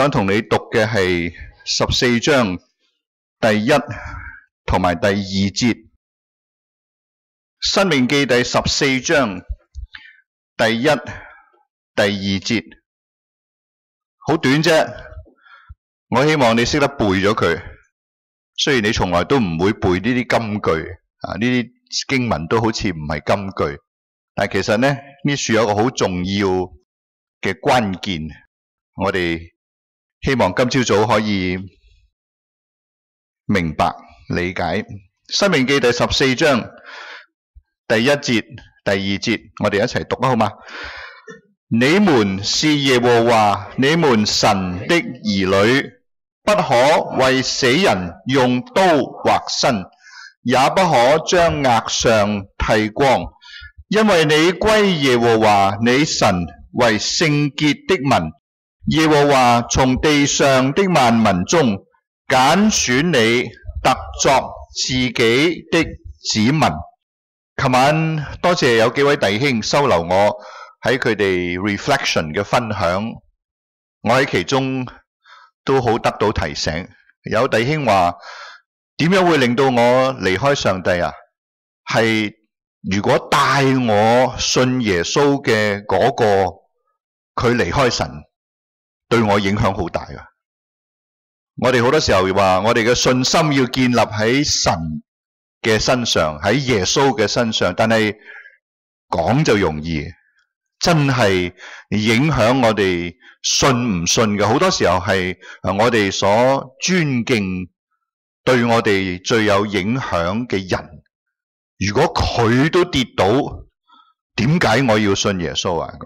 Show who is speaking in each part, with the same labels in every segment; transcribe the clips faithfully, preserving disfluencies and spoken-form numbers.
Speaker 1: 想同你讀嘅係十四章第一同埋第二節，《申命記》第十四章第一、第二節，好短啫。我希望你識得背咗佢。雖然你從來都唔會背呢啲金句啊，呢啲經文都好似唔係金句，但係其實呢，呢處有一個好重要嘅關鍵，我哋希望今朝早可以明白理解。《申命記》第十四章第一節、第二節，我哋一齊讀啊，好嗎？你們是耶和華你們神的兒女，不可為死人用刀劃身，也不可將額上剃光，因為你歸耶和華你神為聖潔的民。耶和華從地上的萬民中揀選你，特作自己的子民。琴晚多謝有幾位弟兄收留我喺佢哋 reflection 嘅分享，我喺其中都好得到提醒。有弟兄話，點樣會令到我離開上帝啊？係如果帶我信耶穌嘅嗰個，佢離開神，對我影響好大啊！我哋好多時候話，我哋嘅信心要建立喺神嘅身上，喺耶穌嘅身上，但係講就容易，真係影響我哋信唔信嘅，好多時候係我哋所尊敬、對我哋最有影響嘅人。如果佢都跌倒，點解我要信耶穌啊？咁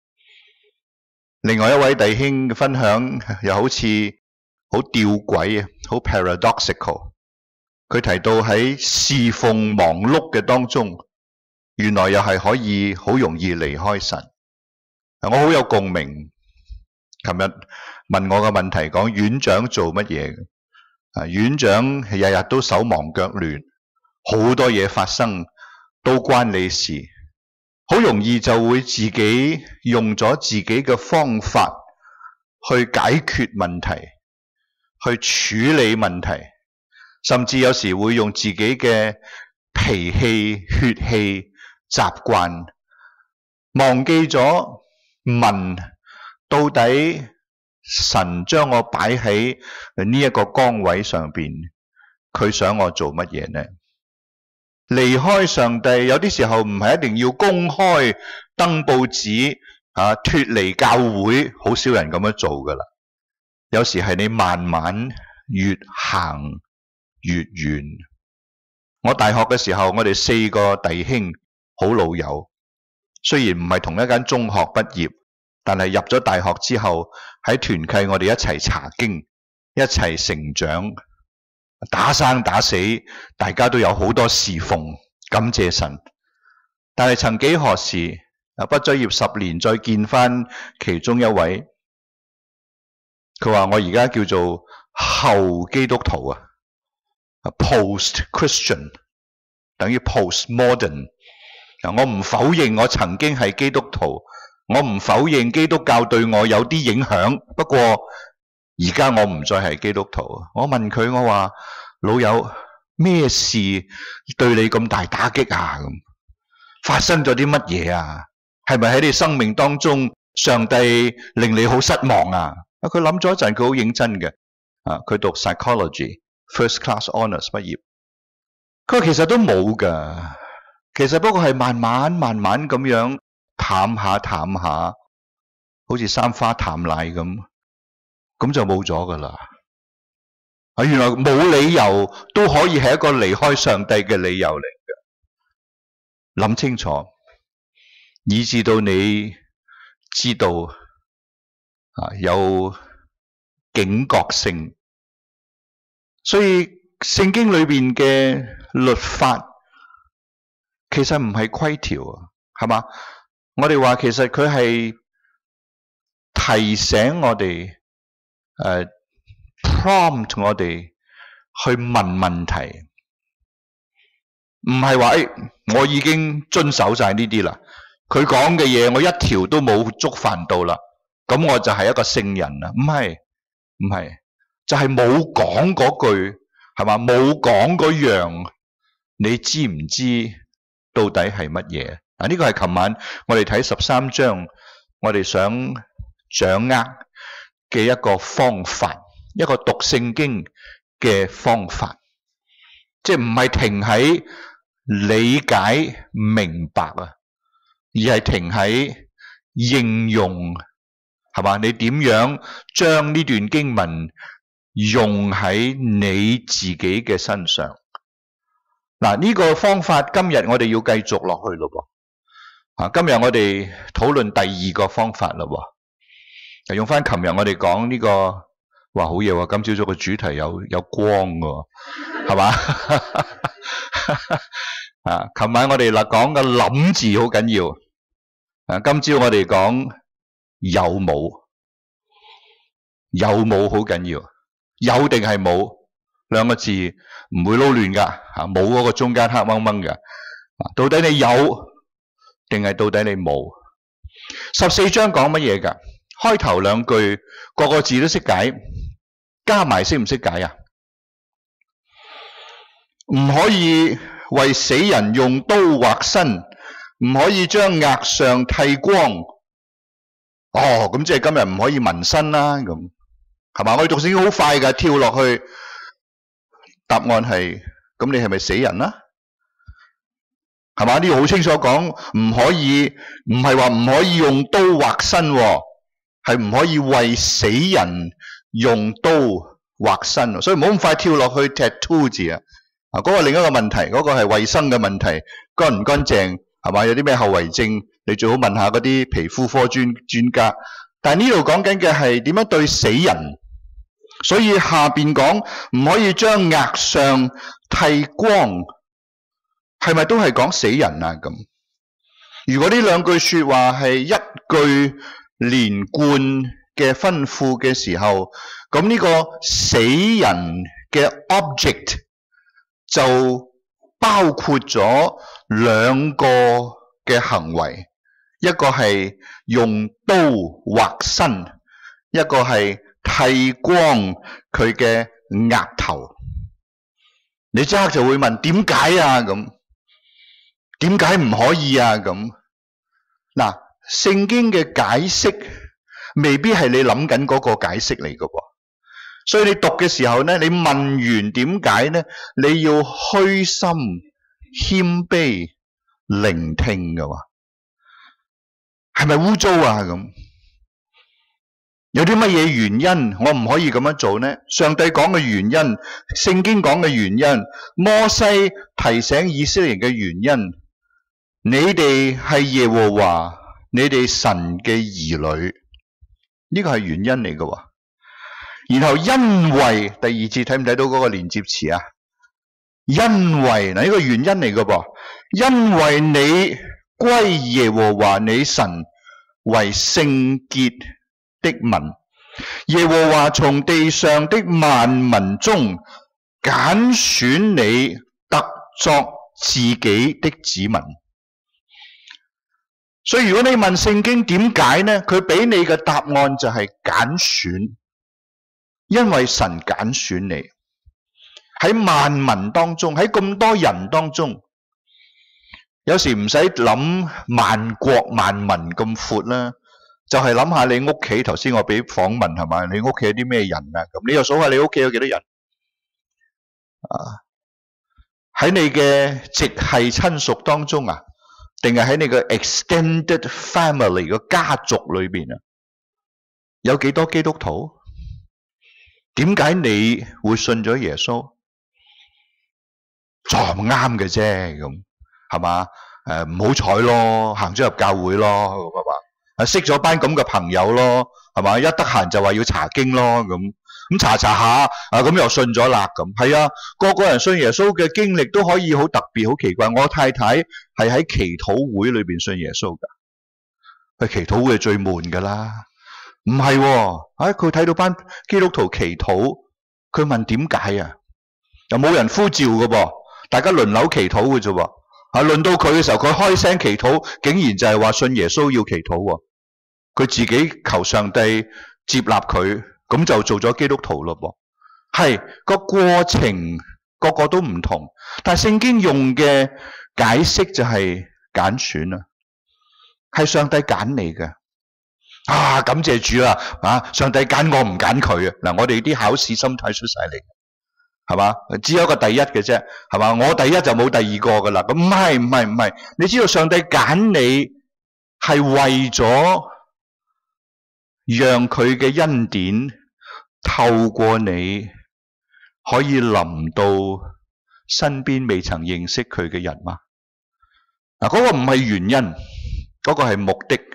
Speaker 1: 另外一位弟兄嘅分享又好似好吊詭啊，好 paradoxical。佢提到喺侍奉忙碌嘅當中，原來又係可以好容易離開神。我好有共鳴。琴日問我嘅問題講院長做乜嘢？啊，院長日日都手忙腳亂，好多嘢發生都關你事，好容易就會自己用咗自己嘅方法去解決問題，去處理問題，甚至有時會用自己嘅脾氣、血氣、習慣，忘記咗問到底神將我擺喺呢一個崗位上邊，佢想我做乜嘢呢？離開上帝有啲時候唔係一定要公開登報紙啊，脫離教會，好少人咁樣做噶啦。有時係你慢慢越行越遠。我大學嘅時候，我哋四個弟兄好老友，雖然唔係同一間中學畢業，但係入咗大學之後喺團契，我哋一齊查經，一齊成長，打生打死，大家都有好多侍奉，感謝神。但係曾幾何時啊，畢咗業十年再見翻其中一位，佢話我而家叫做後基督徒啊 ，post Christian 等於 post modern。我唔否認我曾經係基督徒，我唔否認基督教對我有啲影響，不過而家我唔再係基督徒。我問佢，我話老友，咩事對你咁大打擊啊？咁發生咗啲乜嘢啊？係咪喺你生命當中上帝令你好失望啊？啊，佢諗咗一陣，佢好認真嘅。啊，佢讀 psychology first class honours 畢業。佢話其實都冇噶，其實不過係慢慢慢慢咁樣淡下淡下，好似三花淡奶咁，咁就冇咗噶啦。啊，原來冇理由都可以係一個離開上帝嘅理由嚟嘅。諗清楚，以至到你知道啊，有警覺性。所以聖經裏邊嘅律法其實唔係規條啊，係嘛？我哋話其實佢係提醒我哋，誒、呃、prompt 我哋去問問題，唔係話誒我已經遵守晒呢啲啦，佢講嘅嘢我一條都冇觸犯到啦，咁我就係一個聖人啦。唔係， 唔係，就係冇講嗰句，係嘛？冇講嗰樣，你知唔知到底係乜嘢？啊，呢個係琴晚我哋睇十三章，我哋想掌握嘅一個方法，一個讀聖經嘅方法，即係唔係停喺理解明白啊，而係停喺應用，係嘛？你點樣將呢段經文用喺你自己嘅身上？嗱，呢個方法今日我哋要繼續落去咯噃。啊，今日我哋討論第二個方法咯喎。用翻琴日我哋講呢個，哇好嘢喎！今朝早嘅主題有有光喎，係嘛？啊，琴晚我哋嗱講嘅諗字好緊要。啊，今朝我哋講有冇，有冇好緊要，有定係冇兩個字唔會撈亂噶，吓冇嗰個中間黑掹掹嘅，到底你有定係到底你冇？十四章講乜嘢噶？開頭兩句個個字都識解，加埋識唔識解啊？唔可以為死人用刀劃身，唔可以將額上剃光。哦，咁即係今日唔可以紋身啦，咁係嘛？我哋讀聖經好快噶，跳落去，答案係咁，你係咪死人啦？係嘛？呢度好清楚講，唔可以，唔係話唔可以用刀劃身，係唔可以為死人用刀劃身。所以唔好咁快跳落去 tattoo 字啊！啊，嗰個另一個問題，嗰個係衛生嘅問題，乾唔乾淨？係嘛？有啲咩後遺症？你最好問下嗰啲皮膚科專專家。但係呢度講緊嘅係點樣對死人，所以下邊講唔可以將額上剃光，係咪都係講死人啊？咁如果呢兩句說話係一句連貫嘅吩咐嘅時候，咁呢個死人嘅 object 就包括咗兩個嘅行為，一個係用刀劃身，一個係剃光佢嘅額頭。你即刻就會問點解啊？咁點解唔可以啊？咁嗱，聖經嘅解釋未必係你諗緊嗰個解釋嚟㗎喎。所以你讀嘅時候咧，你問完點解咧，你要虛心謙卑聆聽㗎喎。係咪污糟啊？咁有啲乜嘢原因我唔可以咁樣做呢？上帝講嘅原因，聖經講嘅原因，摩西提醒以色列人嘅原因，你哋係耶和華你哋神嘅兒女，呢個係原因嚟嘅喎。然後因為第二節睇唔睇到嗰個連接詞啊？因為嗱，呢個原因嚟嘅噃，因為你歸耶和華你神為聖潔的民，耶和華從地上的萬民中揀選你，特作自己的子民。所以如果你問聖經點解呢？佢俾你嘅答案就係揀選，因為神揀選你喺萬民當中，喺咁多人當中。有時唔使諗萬國萬民咁闊啦，就係諗下你屋企。頭先我俾訪問係嘛？你屋企有啲咩人啊？咁你又數下你屋企有幾多人啊？喺你嘅直系親屬當中啊，定係喺你嘅 extended family 個家族裏邊啊？有幾多基督徒？點解你會信咗耶穌？就唔啱嘅啫，咁。係嘛？誒唔好彩咯，行咗入教會咯，係嘛？啊識咗班咁嘅朋友咯，係嘛？一得閒就話要查經咯，咁咁查查下啊，咁又信咗啦，咁係啊，個個人信耶穌嘅經歷都可以好特別，好奇怪。我太太係喺祈禱會裏邊信耶穌㗎，去祈禱會係最悶㗎啦。唔係喎，啊佢睇到班基督徒祈禱，佢問點解啊？又冇人呼召㗎噃，大家輪流祈禱嘅啫喎。啊！輪到佢嘅時候，佢開聲祈禱，竟然就係話信耶穌要祈禱喎。佢自己求上帝接納佢， 咁就做咗基督徒咯噃。係個過程個個都唔同，但係聖經用嘅解釋就係揀選啊，係上帝揀你嘅。啊，感謝主啊！啊，上帝揀我唔揀佢啊！嗱，我哋啲考試心態出晒嚟，係嘛？只有一個第一嘅啫，係嘛？我第一就冇第二個噶啦。咁唔係唔係唔係，你知道上帝揀你係為咗讓佢嘅恩典透過你可以臨到身邊未曾認識佢嘅人嘛？嗱，嗰個唔係原因，嗰個係目的。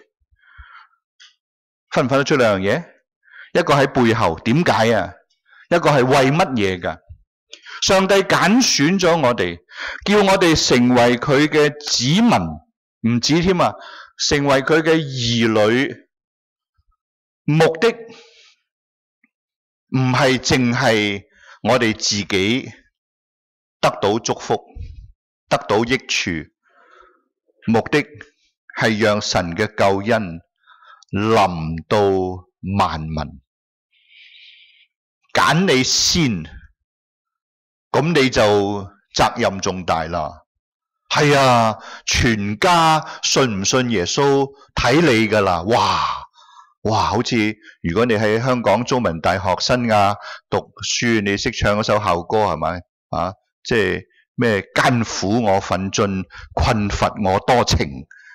Speaker 1: 分唔分得出兩樣嘢？一個喺背後，點解啊？一個係為乜嘢噶？上帝揀選咗我哋，叫我哋成為佢嘅子民，唔止添啊，成為佢嘅兒女。目的唔係淨係我哋自己得到祝福，得到益處，目的係讓神嘅救恩臨到萬民，揀你先，咁你就責任重大啦。係啊，全家信唔信耶穌睇你噶啦。哇哇，好似如果你喺香港中文大學新亞讀書，你識唱嗰首校歌係咪啊？即係咩艱苦我奮進，困乏我多情。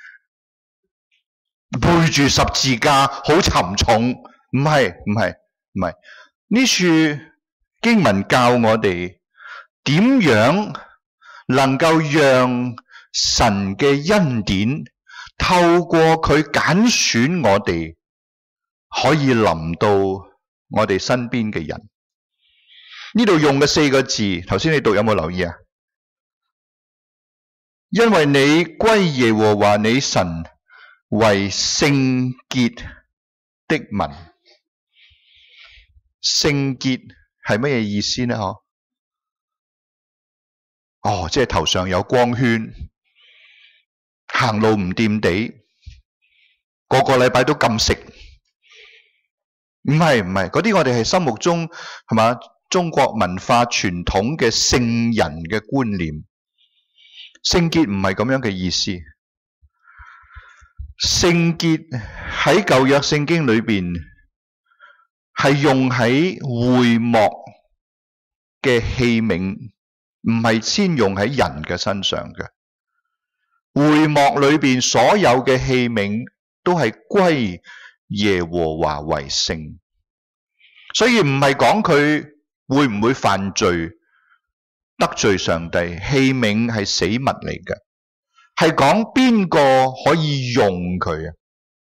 Speaker 1: 背住十字架好沉重，唔係唔係唔係，呢處經文教我哋點樣能夠讓神嘅恩典透過佢揀選我哋，可以臨到我哋身邊嘅人。呢度用嘅四個字，頭先你讀有冇留意啊？因為你歸耶和華你神為聖潔的民。聖潔係乜嘢意思呢？嗬？哦，即係頭上有光圈，行路唔掂地，個個禮拜都禁食。唔係唔係，嗰啲我哋係心目中係嘛中國文化傳統嘅聖人嘅觀念。聖潔唔係咁樣嘅意思。聖潔喺舊約聖經裏邊係用喺會幕嘅器皿，唔係先用喺人嘅身上嘅。會幕裏邊所有嘅器皿都係歸耶和華為聖，所以唔係講佢會唔會犯罪得罪上帝，器皿係死物嚟嘅。係講邊個可以用佢啊？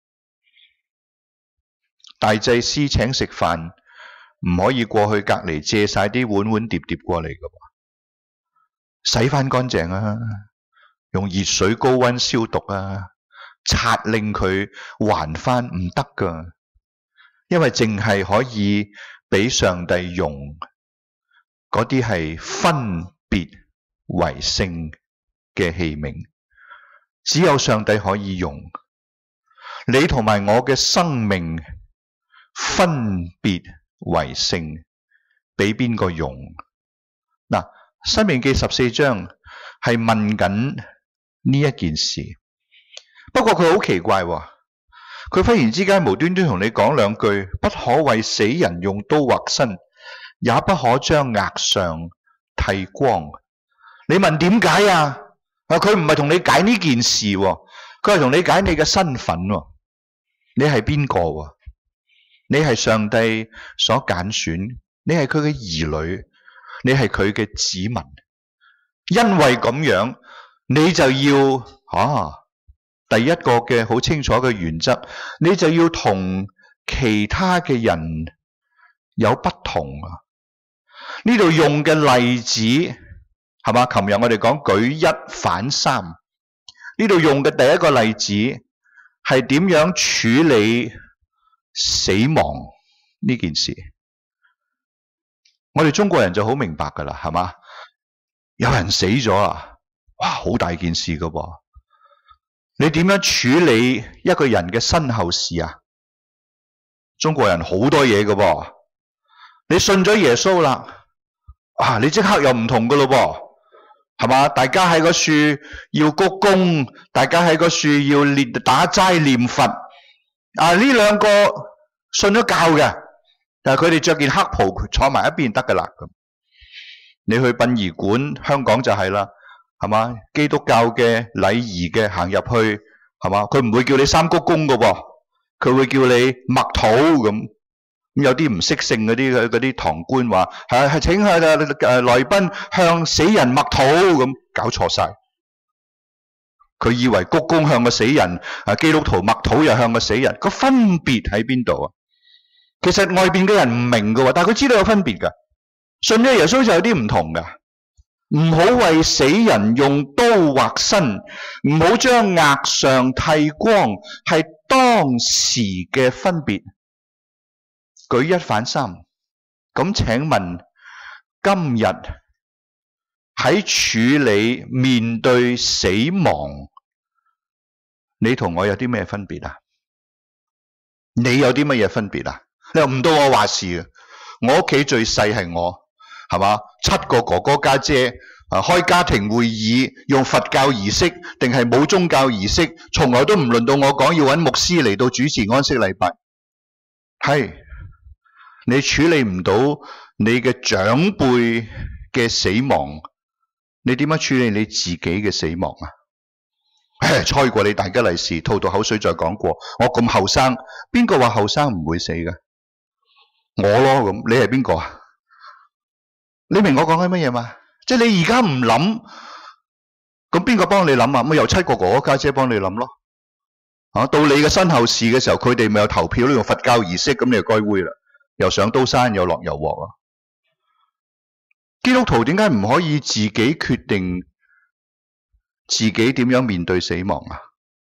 Speaker 1: 大祭司請食飯，唔可以過去隔籬借晒啲碗碗碟碟過嚟噶，洗翻乾淨啊，用熱水高溫消毒啊，擦令佢還翻唔得噶，因為淨係可以俾上帝用，嗰啲係分別為聖嘅器皿。只有上帝可以用，你同埋我嘅生命分別為聖，俾邊個用？嗱，申命記十四章係問緊呢一件事，不過佢好奇怪喎，佢忽然之間無端端同你講兩句，不可為死人用刀劃身，也不可將額上剃光。你問點解啊？啊！佢唔係同你解呢件事，佢係同你解你嘅身份。你係邊個？你係上帝所揀選，你係佢嘅兒女，你係佢嘅子民。因為咁樣，你就要啊，第一個嘅好清楚嘅原則，你就要同其他嘅人有不同啊。呢度用嘅例子。係嘛？琴日我哋講舉一反三，呢度用嘅第一個例子係點樣處理死亡呢件事？我哋中國人就好明白噶啦，係嘛？有人死咗啊，哇，好大件事噶噃！你點樣處理一個人嘅身後事啊？中國人好多嘢噶噃， 你信咗耶穌啦，啊，你即刻又唔同噶咯噃，係嘛？大家喺個樹要鞠躬，大家喺個樹要念打齋念佛。啊，呢兩個信咗教嘅，但係佢哋着件黑袍坐埋一邊得噶啦。咁你去殯儀館，香港就係啦，係嘛？基督教嘅禮儀嘅行入去，係嘛？佢唔會叫你三鞠躬噶噃，佢會叫你默禱咁。咁有啲唔識性嗰啲嗰啲堂官話係係請下誒來賓向死人默禱，咁搞錯晒。佢以為鞠躬向個死人，啊基督徒默禱又向個死人，個分別喺邊度啊？其實外邊嘅人唔明噶，但係佢知道有分別噶。信咗耶穌就有啲唔同噶，唔好為死人用刀劃身，唔好將額上剃光，係當時嘅分別。舉一反三，咁請問今日喺處理面對死亡，你同我有啲咩分別啊？你有啲乜嘢分別啊？你又唔到我話事嘅，我屋企最細係我，係嘛？七個哥哥家姐啊，開家庭會議用佛教儀式定係冇宗教儀式，從來都唔輪到我講要揾牧師嚟到主持安息禮拜，係。你處理唔到你嘅長輩嘅死亡，你點樣處理你自己嘅死亡啊？唉，猜過你大吉利是，吐到口水再講過。我咁後生，邊個話後生唔會死嘅？我咯，咁你係邊個啊？你明我講緊乜嘢嘛？即係你而家唔諗，咁邊個幫你諗啊？咪由七個哥哥家姐幫你諗咯。啊，到你嘅身後事嘅時候，佢哋咪有投票，用佛教儀式，咁你就該會啦。又上刀山，又落油鑊啊！基督徒點解唔可以自己決定自己點樣面對死亡啊？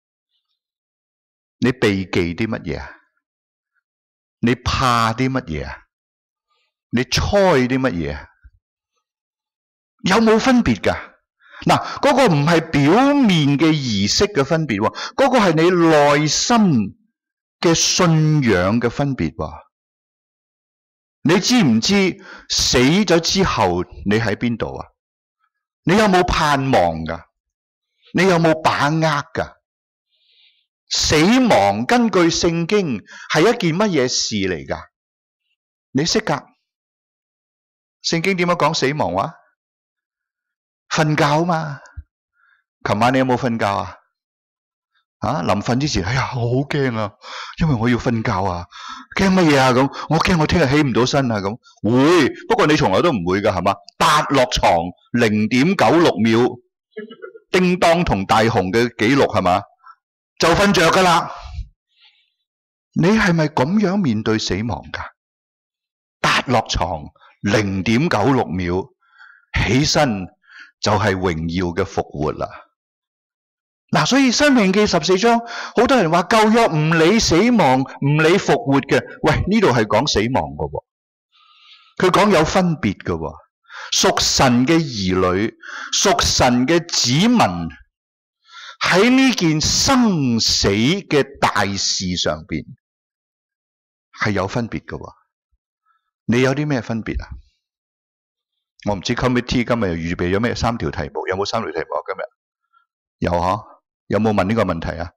Speaker 1: 你避忌啲乜嘢啊？你怕啲乜嘢啊？你猜啲乜嘢啊？有冇分別噶？嗱，嗰個唔係表面嘅儀式嘅分別，嗰個係你內心嘅信仰嘅分別喎。你知唔知死咗之後你喺邊度啊？你有冇盼望噶？你有冇把握噶？死亡根據聖經係一件乜嘢事嚟噶？你識噶？聖經點樣講死亡話？瞓覺嘛？琴晚你有冇瞓覺啊？啊！臨瞓之前，哎呀，我好驚啊，因為我要瞓覺啊，驚乜嘢啊？咁我驚我聽日起唔到身啊！咁會，不過你從來都唔會噶，係嘛？搭落床零點九六秒，叮當同大雄嘅紀錄係嘛？就瞓着噶啦。你係咪咁樣面對死亡噶？搭落床零點九六秒，起身就係榮耀嘅復活啦。嗱，所以《申命記》十四章，好多人話舊約唔理死亡，唔理復活嘅。喂，呢度係講死亡噶喎，佢講有分別噶喎。屬神嘅兒女，屬神嘅子民，喺呢件生死嘅大事上邊係有分別噶喎。你有啲咩分別啊？我唔知 committee 今日又預備咗咩三條題目，有冇三條題目啊？今日有吓？有冇問呢個問題啊？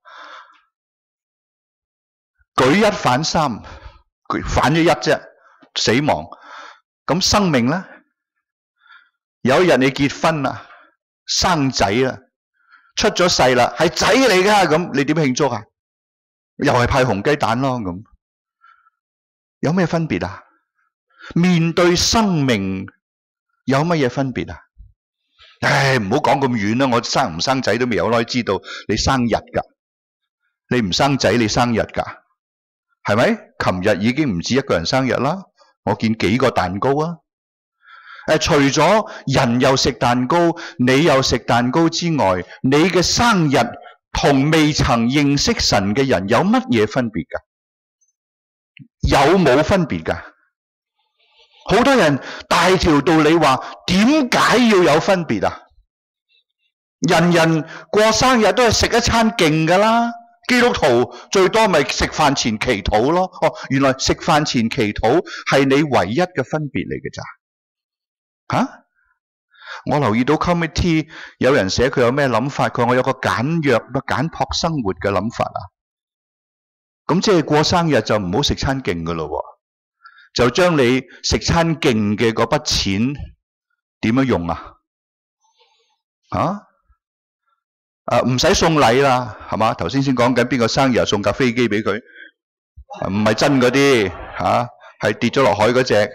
Speaker 1: 舉一反三，反咗一啫，死亡。咁生命咧，有一日你結婚啦，生仔啦，出咗世啦，係仔嚟噶，咁你點慶祝啊？又係派紅雞蛋咯，咁有咩分別啊？面對生命有乜嘢分別啊？唉，唔好講咁遠啦，我生唔生仔都未有耐知道你生日噶，你唔生仔你生日噶，係咪？琴日已經唔止一個人生日啦，我見幾個蛋糕啊！誒，除咗人又食蛋糕，你又食蛋糕之外，你嘅生日同未曾認識神嘅人有乜嘢分別噶？有冇分別噶？好多人大條道理話，點解要有分別啊？人人過生日都係食一餐勁噶啦， 基督徒最多咪食飯前祈禱咯。哦，原來食飯前祈禱係你唯一嘅分別嚟嘅咋？吓？我留意到 committee 有人寫佢有咩諗法，佢話我有個簡約、簡樸生活嘅諗法啊。咁即係過生日就唔好食餐勁噶咯，就將你食餐勁嘅嗰筆錢點樣用啊？啊？啊，唔使送禮啦，係嘛？頭先先講緊邊個生日送架飛機俾佢，唔係真嗰啲吓，係跌咗落海嗰隻。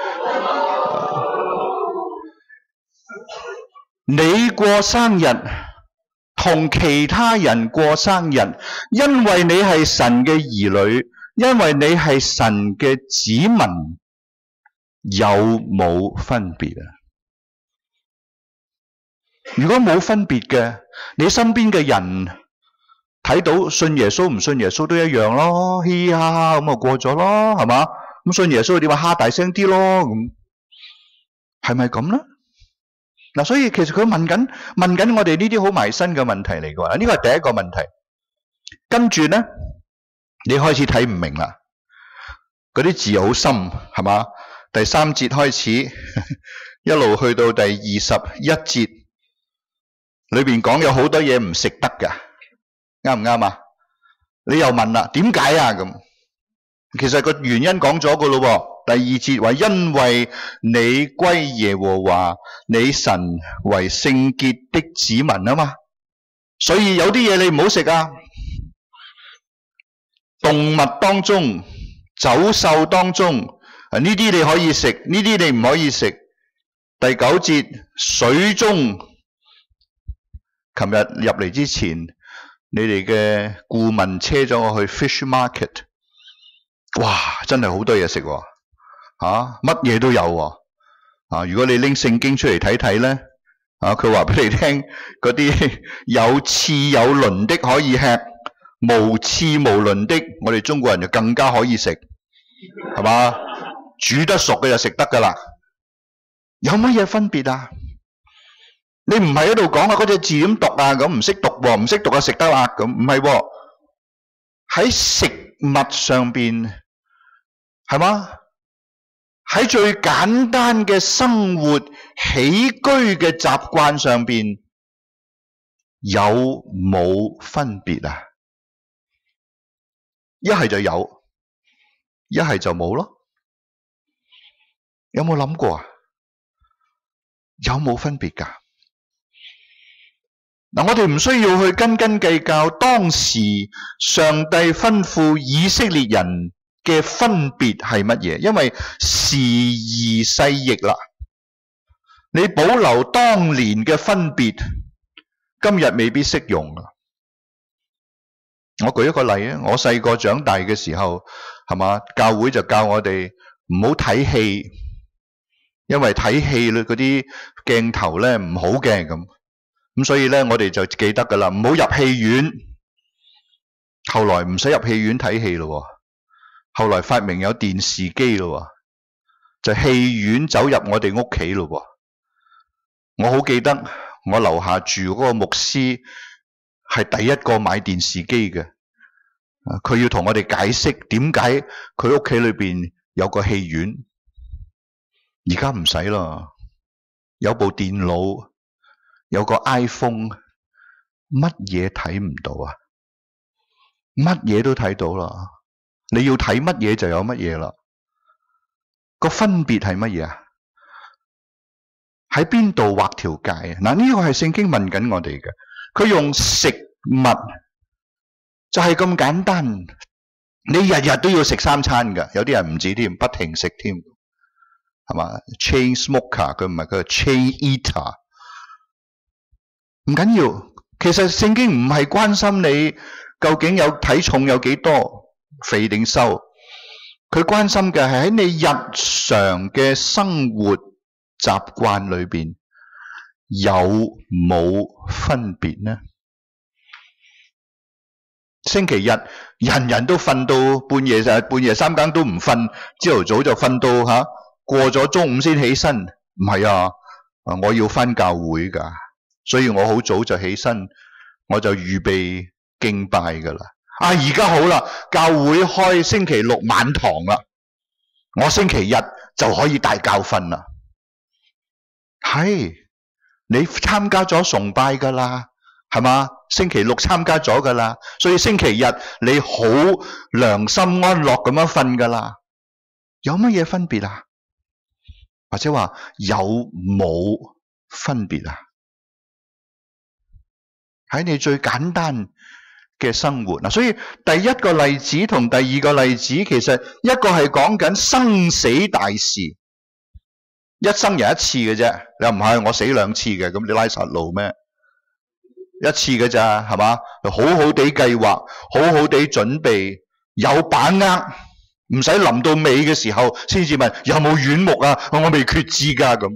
Speaker 1: 你過生日同其他人過生日，因為你係神嘅兒女，因為你係神嘅子民，有冇分別啊？如果冇分別嘅，你身邊嘅人睇到信耶穌唔信耶穌都一樣咯，嘻嘻哈哈咁就過咗咯，係嘛？咁信耶穌點話蝦大聲啲咯？咁係咪咁咧？嗱，所以其實佢問緊問緊我哋呢啲好埋身嘅問題嚟嘅，呢個係第一個問題。跟住咧，你開始睇唔明啦，嗰啲字好深，係嘛？第三節開始，一路去到第二十一節，裏邊講有好多嘢唔食得㗎，啱唔啱啊？你又問啦，點解啊？咁其實個原因講咗㗎咯喎。第二節話，因為你歸耶和華你神為聖潔的子民啊嘛，所以有啲嘢你唔好食啊。動物當中、走獸當中，呢啲你可以食，呢啲你唔可以食。第九節，水中，琴日入嚟之前，你哋嘅顧問車咗我去 fish market， 哇，真係好多嘢食喎。啊，乜嘢都有喎！啊，如果你拎聖經出嚟睇睇咧，啊，佢話俾你聽，嗰啲有翅有鱗的可以吃，無翅無鱗的，我哋中國人就更加可以食，係嘛？煮得熟嘅就食得噶啦，有乜嘢分別啊？你唔係喺度講啊，嗰隻字點讀啊？咁唔識讀喎，唔識讀啊食得啦，咁唔係喎，喺食物上邊係嘛？喺最簡單嘅生活起居嘅習慣上邊，有冇分別啊？一係就有，一係就冇咯。有冇諗過啊？有冇分別㗎？嗱，我哋唔需要去斤斤計較當時上帝吩咐以色列人嘅分別係乜嘢？因為時移世易啦，你保留當年嘅分別，今日未必適用啊！我舉一個例啊，我細個長大嘅時候，係嘛？教會就教我哋唔好睇戲，因為睇戲咧嗰啲鏡頭咧唔好嘅咁，咁所以咧我哋就記得噶啦，唔好入戲院。後來唔使入戲院睇戲咯。後來發明有電視機咯，就戲院走入我哋屋企咯。我好記得我樓下住嗰個牧師係第一個買電視機嘅，佢要同我哋解釋點解佢屋企裏邊有個戲院。而家唔使啦，有部電腦，有個 iPhone， 乜嘢睇唔到啊？乜嘢都睇到啦。你要睇乜嘢就有乜嘢啦，個分別係乜嘢啊？喺邊度畫條界啊？嗱，呢個係聖經問緊我哋嘅，佢用食物就係咁簡單，你日日都要食三餐㗎，有啲人唔止添，不停食添，係嘛 ？Chain smoker 佢唔係，佢係 chain eater， 唔緊要。其實聖經唔係關心你究竟有體重有幾多。肥定瘦，佢關心嘅係喺你日常嘅生活習慣裏邊有冇分別呢？星期日人人都瞓到半夜，就係半夜三更都唔瞓，朝頭早就瞓到吓、啊、過咗中午先起身。唔係啊，我要返教會噶，所以我好早就起身，我就預備敬拜噶啦。 啊，而家好啦，教會開星期六晚堂啦，我星期日就可以帶教訓啦。係，你參加咗崇拜噶啦，係嘛？星期六參加咗噶啦，所以星期日你好良心安樂咁樣瞓噶啦。有乜嘢分別啊？或者話有冇分別啊？喺你最簡單嘅生活嗱，所以第一個例子同第二個例子，其實一個係講緊生死大事，一生人一次嘅啫。你唔係我死兩次嘅，咁你拉撒路咩？一次嘅咋，係嘛？好好地計劃，好好地準備，有把握。唔使臨到尾嘅時候先至問有冇院牧啊？我未決志噶咁。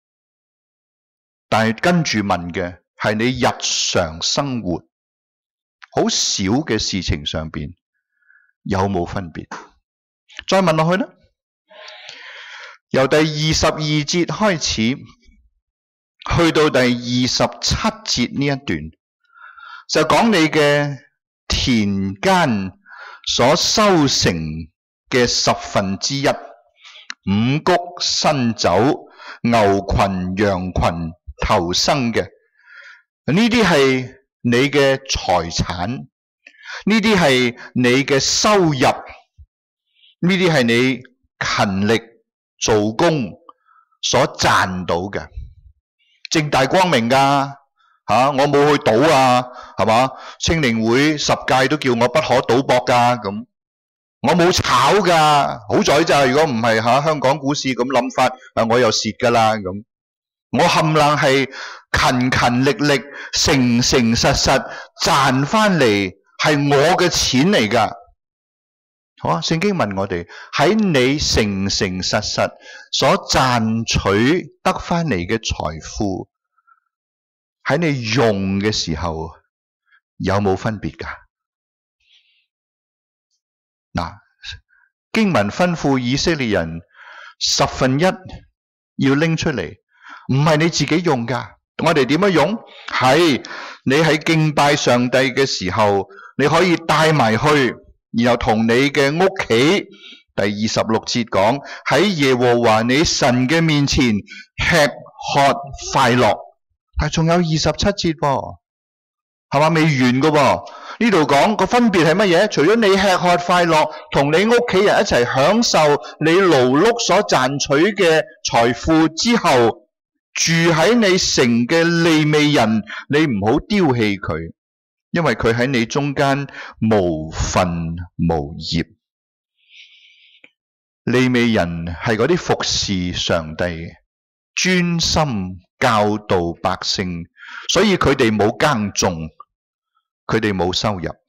Speaker 1: 但係跟住問嘅係你日常生活好少嘅事情上邊有冇分別？再問落去啦，由第二十二節開始去到第二十七節呢一段，就講你嘅田間所收成嘅十分之一，五穀、新酒、牛群、羊群頭生嘅，呢啲係你嘅財產，呢啲係你嘅收入，呢啲係你勤力做工所賺到嘅，正大光明噶吓、啊，我冇去賭啊，係嘛？青年會十屆都叫我不可賭博噶咁。我冇炒噶，好在咋？如果唔係吓香港股市咁諗法，啊我又蝕噶啦咁。我冚唪唥係勤勤力力、誠誠實實賺翻嚟，係我嘅錢嚟噶。好啊，聖經問我哋喺你誠誠實實所賺取得翻嚟嘅財富，喺你用嘅時候有冇分別噶？嗱，經文吩咐以色列人十分一要拎出嚟，唔係你自己用噶。我哋點樣用？係你喺敬拜上帝嘅時候，你可以帶埋去，然後同你嘅屋企。第二十六節講喺耶和華你神嘅面前吃喝快樂。但係仲有二十七節噃，係嘛？未完噶噃。呢度講個分別係乜嘢？除咗你吃喝快樂，同你屋企人一齊享受你勞碌所賺取嘅財富之後，住喺你城嘅利未人，你唔好丟棄佢，因為佢喺你中間無分無業。利未人係嗰啲服侍上帝、專心教導百姓，所以佢哋冇耕種。佢哋冇收入，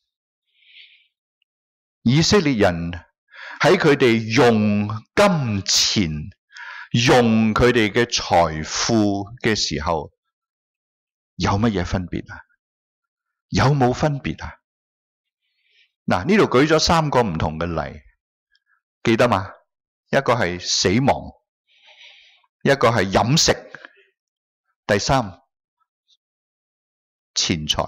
Speaker 1: 以色列人喺佢哋用金錢、用佢哋嘅財富嘅時候，有乜嘢分別啊？有冇分別啊？嗱，呢度舉咗三個唔同嘅例，記得嘛？一個係死亡，一個係飲食，第三錢財。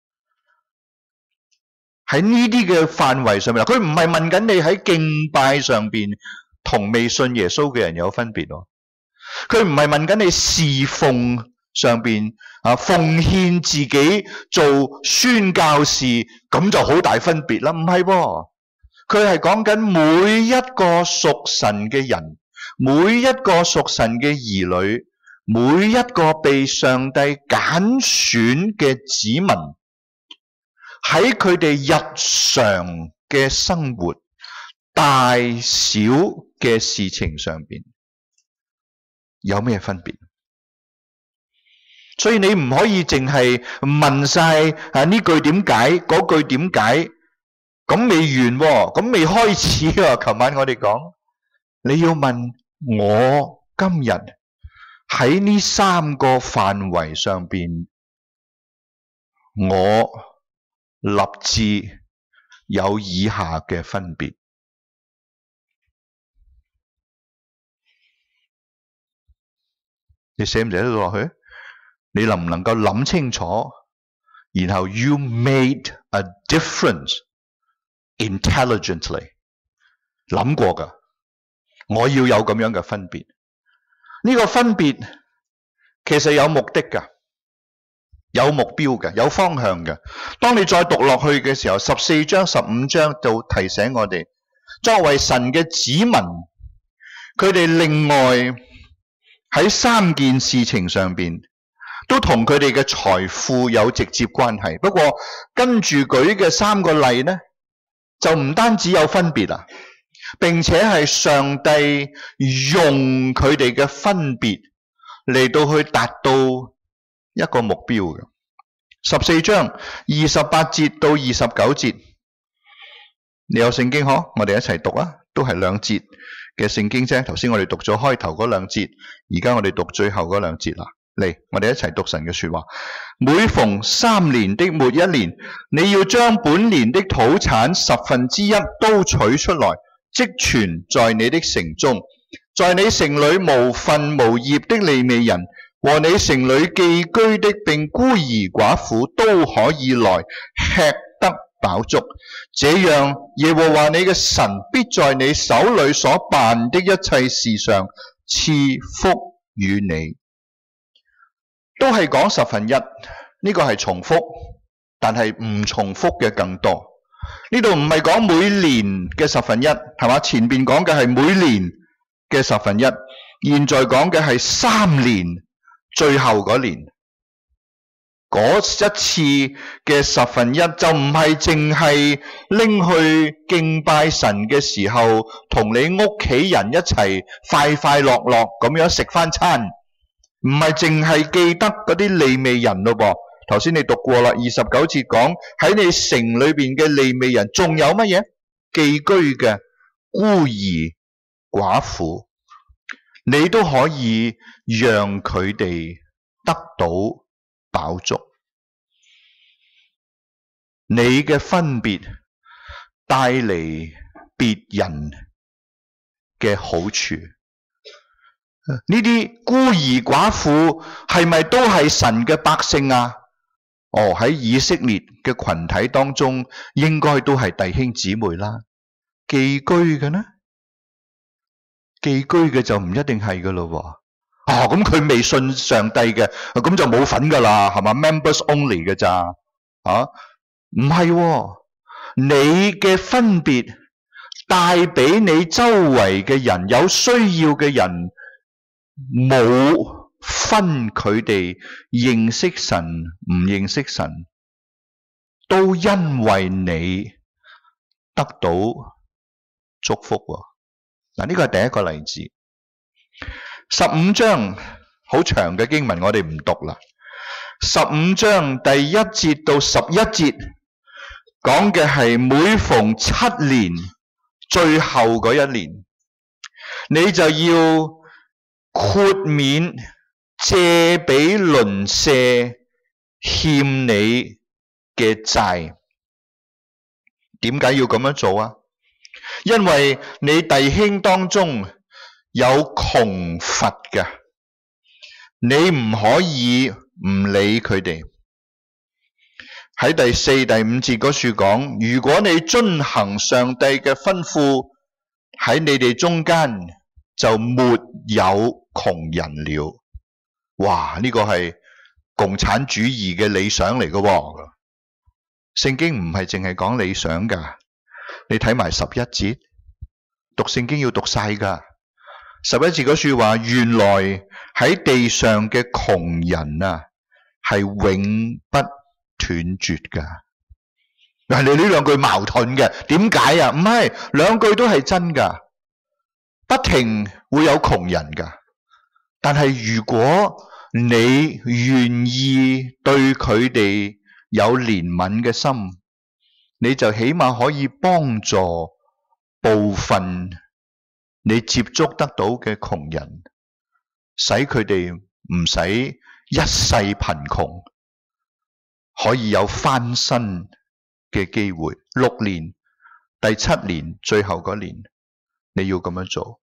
Speaker 1: 喺呢啲嘅範圍上面，佢唔係問緊你喺敬拜上邊同未信耶穌嘅人有分別咯。佢唔係問緊你侍奉上邊啊，奉獻自己做宣教士，咁就好大分別啦。唔係噃，佢係講緊每一個屬神嘅人，每一個屬神嘅兒女，每一個被上帝揀選嘅子民。喺佢哋日常嘅生活、大小嘅事情上邊，有咩分別？所以你唔可以淨係問晒啊呢句點解，嗰句點解，咁未完喎，咁未開始喎。琴晚我哋講，你要問我今日喺呢三個範圍上邊，我立志有以下嘅分別，你寫唔寫得到落去？你能唔能夠諗清楚？ 然後 you made a difference intelligently， 諗過㗎，我要有咁樣嘅分別。呢個分別其實有目的㗎，有目標嘅，有方向嘅。當你再讀落去嘅時候，十四章、十五章就提醒我哋，作為神嘅子民，佢哋另外喺三件事情上邊，都同佢哋嘅財富有直接關係。不過跟住舉嘅三個例呢，就唔單止有分別啦，並且係上帝用佢哋嘅分別嚟到去達到一個目標嘅。十四章二十八節到二十九節，你有聖經嗬？我哋一齊讀啊，都係兩節嘅聖經啫。頭先我哋讀咗開頭嗰兩節，而家我哋讀最後嗰兩節啦。嚟，我哋一齊讀神嘅說話。每逢三年的末一年，你要將本年的土產十分之一都取出來，積存在你的城中，在你城裏無份無業的利未人和你城裏寄居的並孤兒寡婦都可以來吃得飽足。這樣耶和華你嘅神必在你手裏所辦的一切事上賜福與你。都係講十分一，呢個係重複，但係唔重複嘅更多。呢度唔係講每年嘅十分一，係嘛？前邊講嘅係每年嘅十分一，現在講嘅係三年最後嗰年。嗰一次嘅十分一就唔係淨係拎去敬拜神嘅時候，同你屋企人一齊快快樂樂咁樣食翻餐。唔係淨係記得嗰啲利未人咯噃，頭先你讀過啦，二十九節講喺你城裏邊嘅利未人，仲有乜嘢？寄居嘅孤兒寡婦，你都可以讓佢哋得到飽足。你嘅分別帶嚟別人嘅好處。呢啲孤兒寡婦係咪都係神嘅百姓啊？哦，喺以色列嘅群體當中，應該都係弟兄姊妹啦。寄居嘅呢？寄居嘅就唔一定係噶咯。啊，咁佢未信上帝嘅，咁就冇份噶啦，係嘛 ？Members only 嘅咋？啊，唔係喎，你嘅分別帶俾你周圍嘅人，有需要嘅人。冇分佢哋認識神唔認識神，都因為你得到祝福喎。嗱，呢個係第一個例子。十五章好長嘅經文，我哋唔讀啦。十五章第一節到十一節講嘅係每逢七年最後嗰一年，你就要豁免借俾鄰舍欠你嘅債。點解要咁樣做啊？因為你弟兄當中有窮乏嘅，你唔可以唔理佢哋。喺第四、第五節嗰處講，如果你遵行上帝嘅吩咐，喺你哋中間就沒有窮人了。哇！呢個係共產主義嘅理想嚟嘅喎。聖經唔係淨係講理想噶，你睇埋十一節，讀聖經要讀晒噶。十一節嗰處話，原來喺地上嘅窮人啊，係永不斷絕噶。嗱，你呢兩句矛盾嘅，點解啊？唔係，兩句都係真噶。不停會有窮人噶，但係如果你願意對佢哋有憐憫嘅心，你就起碼可以幫助部分你接觸得到嘅窮人，使佢哋唔使一世貧窮，可以有翻身嘅機會。六年，第七年，最後嗰年，你要咁樣做。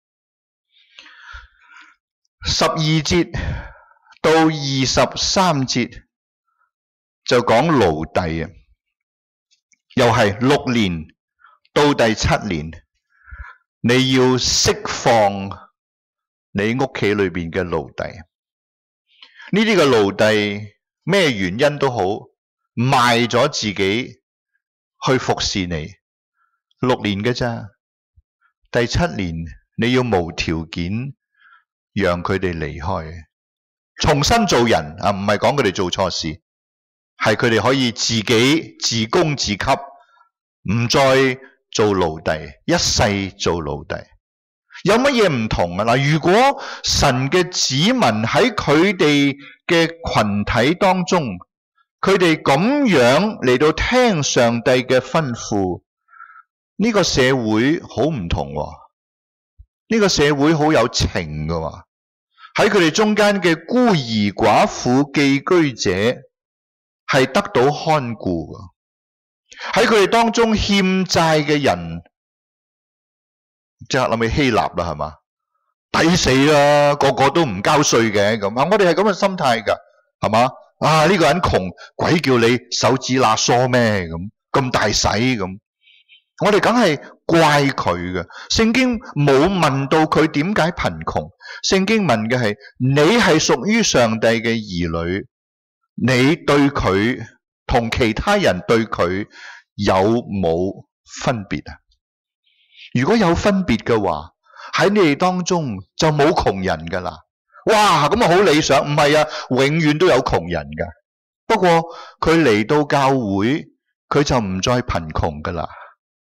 Speaker 1: 十二節到二十三節就講奴隸啊，又係六年到第七年，你要釋放你屋企裏邊嘅奴隸。呢啲嘅奴隸咩原因都好，賣咗自己去服侍你，六年嘅咋，第七年你要無條件讓佢哋離開，重新做人啊，唔係講佢哋做錯事，係佢哋可以自己自供自給，唔再做奴隸，一世做奴隸。有乜嘢唔同啊？嗱，如果神嘅子民喺佢哋嘅群體當中，佢哋咁樣嚟到聽上帝嘅吩咐，呢個社會好唔同喎。呢個社會好有情噶喎。喺佢哋中間嘅孤兒寡婦寄居者係得到看顧噶。喺佢哋當中欠債嘅人，即刻諗起希臘啦，係嘛？抵死啦，個個都唔交稅嘅咁啊！我哋係咁嘅心態噶，係嘛？啊呢個人窮，鬼叫你手指罅疏咩咁？咁大使咁，我哋梗係怪佢嘅。聖經冇問到佢點解貧窮，聖經問嘅係你係屬於上帝嘅兒女，你對佢同其他人對佢有冇分別啊？如果有分別嘅話，喺你哋當中就冇窮人噶啦。哇，咁啊好理想，唔係啊，永遠都有窮人噶。不過佢嚟到教會，佢就唔再貧窮噶啦。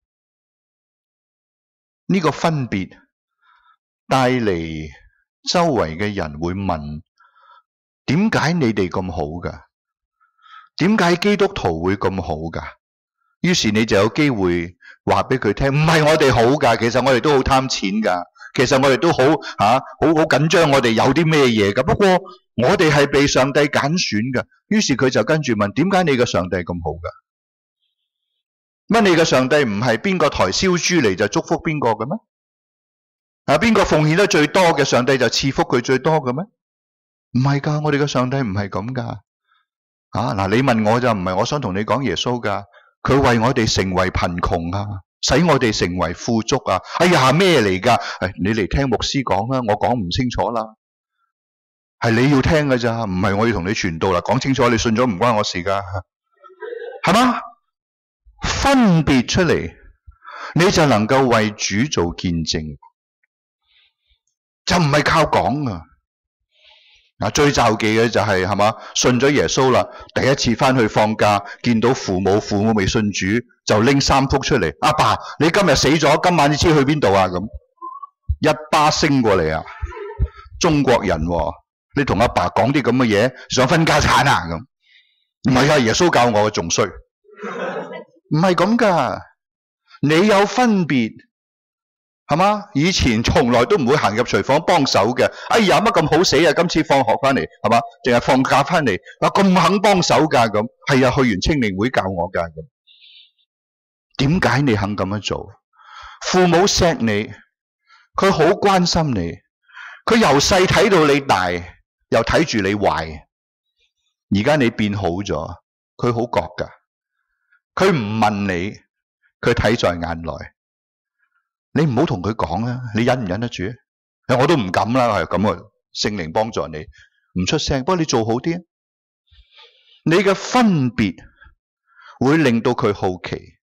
Speaker 1: 呢個分別帶嚟周圍嘅人會問：點解你哋咁好噶？點解基督徒會咁好噶？於是你就有機會話俾佢聽，唔係我哋好噶，其實我哋都好貪錢噶，其實我哋都好吓，好好緊張，我哋有啲咩嘢噶。不過我哋係被上帝揀選噶。於是佢就跟住問：點解你嘅上帝咁好噶？乜你嘅上帝唔係邊個抬燒豬嚟就祝福邊個嘅咩？啊，邊個奉獻得最多嘅，上帝就賜福佢最多嘅咩？唔係噶，我哋嘅上帝唔係咁噶。啊嗱，你問我就唔係，我想同你講耶穌噶。佢為我哋成為貧窮啊，使我哋成為富足啊！哎呀，咩嚟噶？誒，你嚟聽牧師講啦，我講唔清楚啦，係你要聽㗎咋，唔係我要同你傳道啦。講清楚，你信咗唔關我事噶，係嘛？分別出嚟，你就能夠為主做見證，就唔係靠講啊！嗱，最罩忌嘅就係係嘛，信咗耶穌啦，第一次翻去放假，見到父母，父母未信主，就拎三幅出嚟。阿爸，你今日死咗，今晚你知去邊度啊？咁一巴升過嚟啊！中國人喎，你同阿爸講啲咁嘅嘢，想分家產啊？咁唔係啊，耶穌教我嘅仲衰，唔係咁噶，你有分別。係嘛？以前從來都唔會行入廚房幫手嘅。哎呀，乜咁好死啊！今次放學翻嚟，係嘛？淨係放假翻嚟，啊咁肯幫手噶咁。係啊，去完青年會教我噶咁。點解你肯咁樣做？父母錫你，佢好關心你，佢由細睇到你大，又睇住你壞。而家你變好咗，佢好覺噶。佢唔問你，佢睇在眼內。你唔好同佢講啊！你忍唔忍得住？我都唔敢啦，係咁啊！聖靈幫助你，唔出聲。不過你做好啲，你嘅分別會令到佢好奇。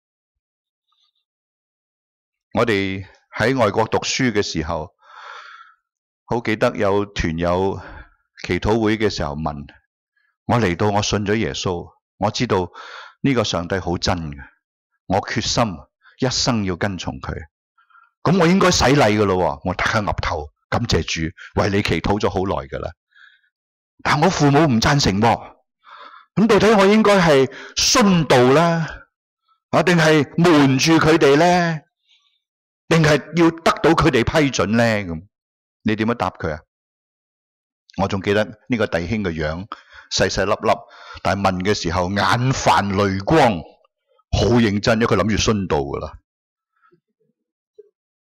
Speaker 1: 我哋喺外國讀書嘅時候，好記得有團友祈禱會嘅時候問我，嚟到我信咗耶穌，我知道呢個上帝好真嘅，我決心一生要跟從佢。咁我應該洗禮噶咯，我大家岌頭感謝主，為你祈禱咗好耐噶啦。但我父母唔贊成喎，咁到底我應該係殉道啦，啊定係瞞住佢哋咧，定係要得到佢哋批准咧？咁你點樣答佢啊？我仲記得呢個弟兄嘅樣細細粒粒，但係問嘅時候眼泛淚光，好認真，因為佢諗住殉道噶啦。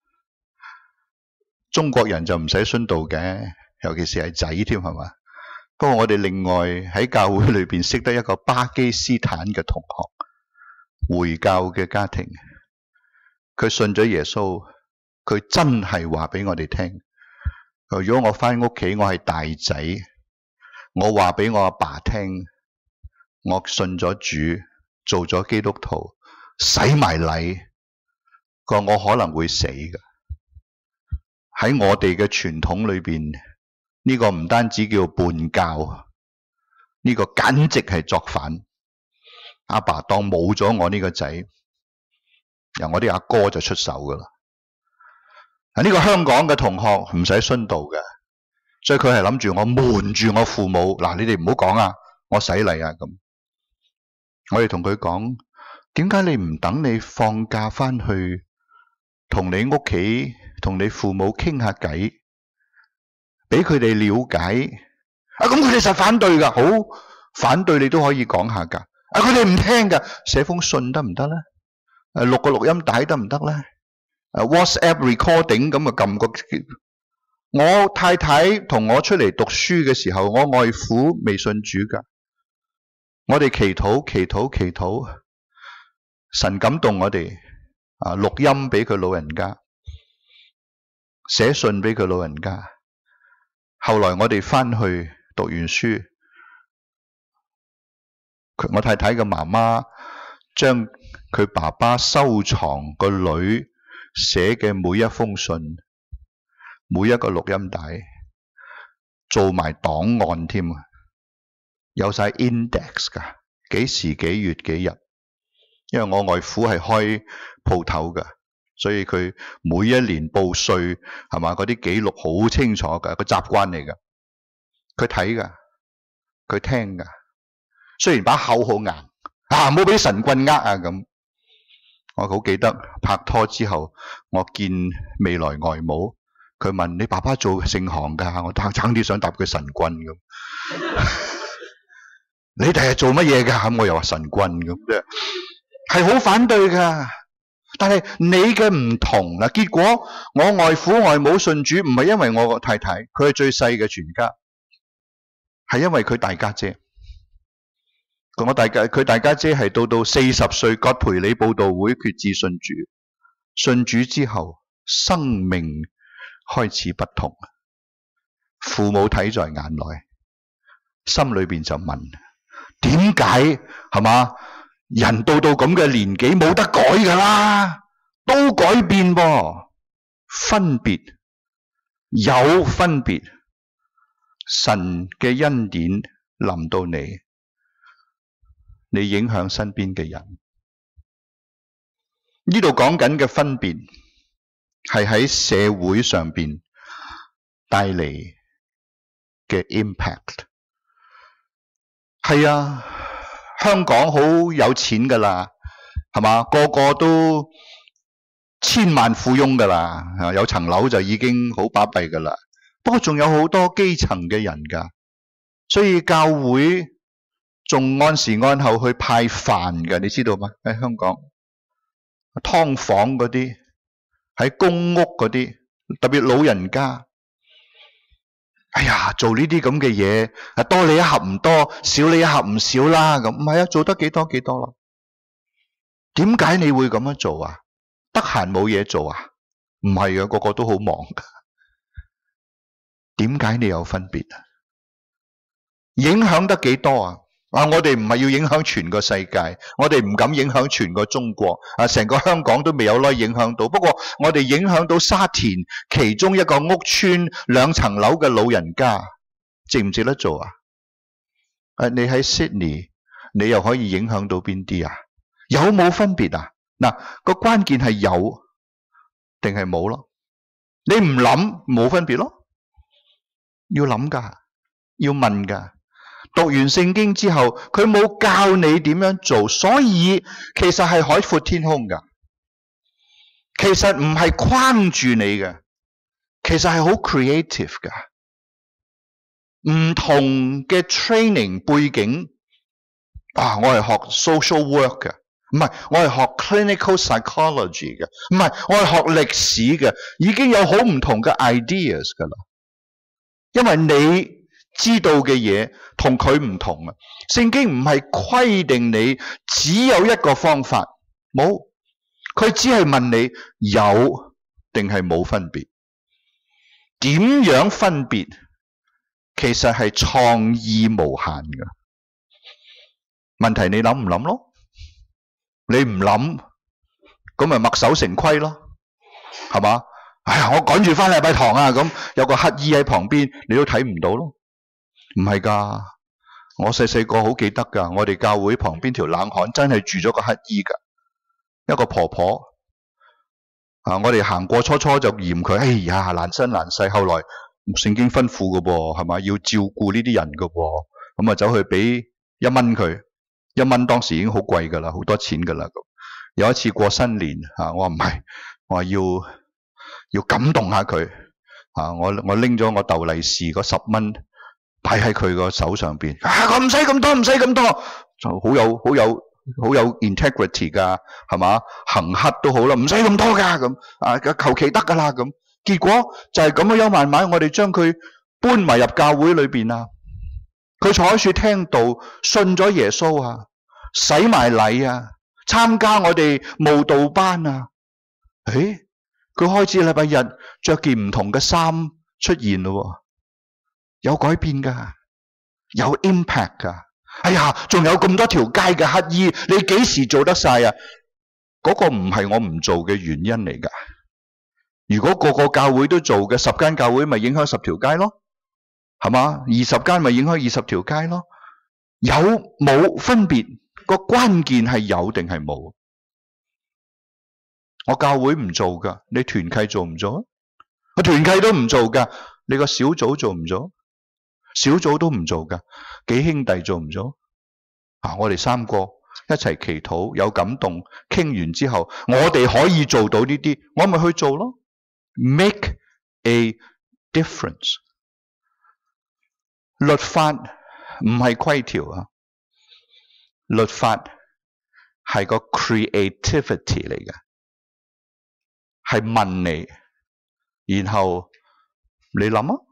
Speaker 1: 中國人就唔使殉道嘅，尤其是係仔添，係嘛？ 不過我哋另外喺教會裏邊識得一個巴基斯坦嘅同學，回教嘅家庭，佢信咗耶穌，佢真係話俾我哋聽，如果我翻屋企，我係大仔，我話俾我阿爸聽，我信咗主，做咗基督徒，洗埋禮，佢話我可能會死㗎。喺我哋嘅傳統裏邊，呢個唔單止叫叛教，呢個簡直係作反。阿爸當冇咗我呢個仔，由我啲阿哥就出手㗎啦。呢個香港嘅同學唔使殉道嘅，所以佢係諗住我瞞住我父母，嗱，你哋唔好講啊，我洗禮啊咁。我哋同佢講，點解你唔等你放假翻去同你屋企同你父母傾下偈，俾佢哋了解啊？咁佢哋實反對噶，好反對你都可以講下噶。啊，佢哋唔聽噶，寫封信得唔得咧？誒，錄個錄音帶得唔得咧？誒 ，WhatsApp recording 咁啊，撳個。我太太同我出嚟讀書嘅時候，我外父未信主噶。我哋祈禱祈禱祈禱，神感動我哋啊，錄音俾佢老人家，寫信俾佢老人家。後來我哋翻去讀完書，我太太嘅媽媽將佢爸爸收藏個女寫嘅每一封信，每一個錄音帶，做埋檔案添啊！有晒 index 噶，幾時幾月幾日？因為我外父係開鋪頭噶，所以佢每一年報稅係嘛，嗰啲記錄好清楚噶，個習慣嚟噶。佢睇噶，佢聽噶。雖然把口好硬，啊，唔好俾神棍呃啊咁。我好記得拍拖之後，我見未來外母，佢問你爸爸做聖行噶，我差啲想答佢神棍咁。你第日做乜嘢噶？咁我又話神棍咁啫，係好反對噶。但係你嘅唔同啦，結果我外父外母信主，唔係因為我個太太，佢係最細嘅全家，係因為佢大家姐。我大家佢大家姐係到到四十歲，葛培理佈道會決志信主，信主之後生命開始不同。父母睇在眼內，心裏邊就問。點解係嘛？人到到咁嘅年紀冇得改噶啦，都改變噃。分別有分別，神嘅恩典臨到你，你影響身邊嘅人。呢度講緊嘅分別係喺社會上邊帶嚟嘅 impact。係啊，香港好有錢噶啦，係嘛？個個都千萬富翁噶啦，有層樓就已經好巴閉噶啦。不過仲有好多基層嘅人噶，所以教會仲按時按候去派飯噶，你知道嗎？喺香港，劏房嗰啲，喺公屋嗰啲，特別老人家。哎呀，做呢啲咁嘅嘢，啊多你一盒唔多，少你一盒唔少啦。咁唔係啊，做得幾多幾多咯？點解你會咁樣做啊？得閒冇嘢做啊？唔係啊，個個都好忙噶。點解你有分別啊？影響得幾多啊？啊，我哋唔係要影響全個世界，我哋唔敢影響全個中國，啊，成個香港都未有耐影響到。不過我哋影響到沙田其中一個屋村兩層樓嘅老人家，值唔值得做啊？誒，你喺 Sydney， 你又可以影響到邊啲啊？有冇分別啊？嗱，個關鍵係有定係冇咯？你唔諗冇分別咯？要諗噶，要問噶。讀完聖經之後，佢冇教你點樣做，所以其實係海闊天空噶。其實唔係框住你嘅，其實係好 creative 噶。唔同嘅 training 背景啊，我係學 social work 嘅，唔係我係學 clinical psychology 嘅，唔係我係學歷史嘅，已經有好唔同嘅 ideas 噶啦。因為你知道嘅嘢同佢唔同啊！聖經唔係規定你只有一個方法，冇，佢只係問你有定係冇分別。點樣分別？其實係創意無限嘅。問題你諗唔諗咯？你唔諗，咁咪墨守成規咯，係嘛？哎呀，我趕住翻禮拜堂啊，咁有個乞衣喺旁邊，你都睇唔到咯。唔係噶，我細細個好記得噶，我哋教會旁邊條冷巷真係住咗個乞衣噶，一個婆婆。啊，我哋行過初初就嫌佢，哎呀難身難世，後來聖經吩咐噶噃，係嘛，要照顧呢啲人噶噃，咁啊走去俾一蚊佢。一蚊當時已經好貴噶啦，好多錢噶啦。有一次過新年，啊、我話唔係，我話要要感動下佢。啊，我我拎咗我逗利是嗰十蚊擺喺佢個手上邊。啊，我唔使咁多，唔使咁多，就好有好有好有 integrity 噶，係嘛？行乞都好啦，唔使咁多噶咁。啊，求其得噶啦咁。結果就係咁樣慢慢，我哋將佢搬埋入教會裏邊啊。佢坐喺處聽道，信咗耶穌啊，洗埋禮啊，參加我哋慕道班啊。誒，佢開始禮拜日着件唔同嘅衫出現咯，有改變噶，有 impact 噶。哎呀，仲有咁多條街嘅乞衣，你幾時做得晒啊？嗰個唔係我唔做嘅原因嚟噶。如果個個教會都做嘅，十間教會咪影響十條街咯。係嘛？二十間咪影響二十條街咯。有冇分別？個關鍵係有定係冇？我教會唔做噶，你團契做唔做啊？我團契都唔做噶，你個小組做唔做？小組都唔做噶，幾兄弟做唔做？啊，我哋三個一齊祈禱，有感動，傾完之後，我哋可以做到呢啲，我咪去做咯。Make a difference。律法唔係規條啊，律法係個 creativity 嚟嘅，係問你，然後你諗啊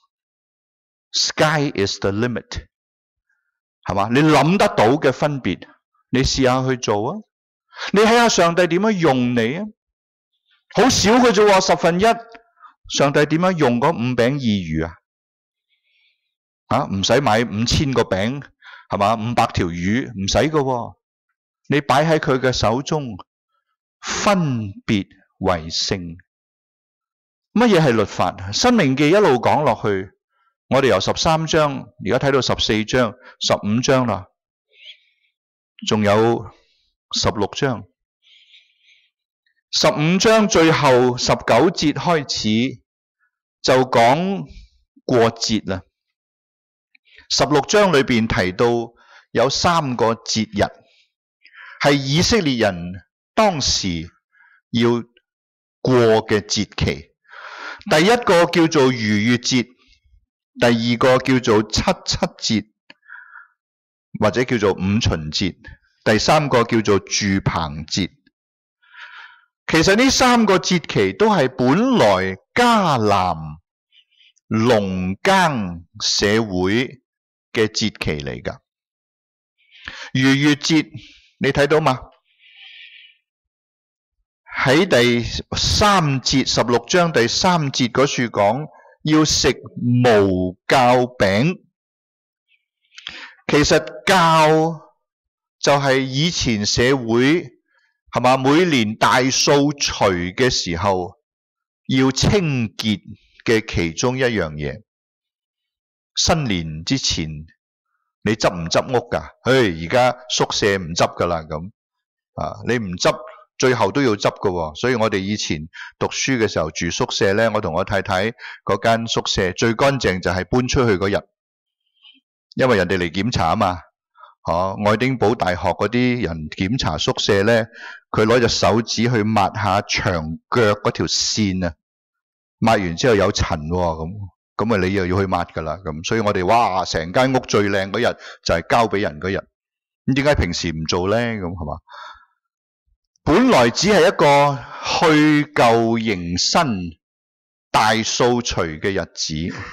Speaker 1: ，sky is the limit， 係嘛？你諗得到嘅分別，你試下去做啊！你睇下上帝點樣用你啊？好少嘅啫喎，十分一，上帝點樣用嗰五餅二魚啊？啊，唔使買五千個餅，係嘛？五百條魚唔使噶，你擺喺佢嘅手中，分別為聖。乜嘢係律法？申命記一路講落去，我哋由十三章而家睇到十四章、十五章啦，仲有十六章。十五章最後十九節開始就講過節啦。十六章裏邊提到有三個節日，係以色列人當時要過嘅節期。第一個叫做逾越節，第二個叫做七七節，或者叫做五旬節，第三個叫做住棚節。其實呢三個節期都係本來迦南農耕社會嘅節期嚟噶。逾越節你睇到嘛？喺第三節，十六章第三節嗰處講要食無酵餅。其實酵就係以前社會係嘛，每年大掃除嘅時候要清潔嘅其中一樣嘢。新年之前你執唔執屋噶？唉，而家宿舍唔執噶啦咁啊！你唔執，最後都要執噶喎。所以我哋以前讀書嘅時候住宿舍咧，我同我太太嗰間宿舍最乾淨就係搬出去嗰日，因為人哋嚟檢查啊嘛。哦，愛丁堡大學嗰啲人檢查宿舍咧，佢攞隻手指去抹下牆腳嗰條線啊，抹完之後有塵喎咁。咁啊，你又要去抹噶啦，咁所以我哋哇，成間屋最靚嗰日就係交俾人嗰日。咁點解平時唔做咧？咁係嘛？本來只係一個去舊迎新、大掃除嘅日子，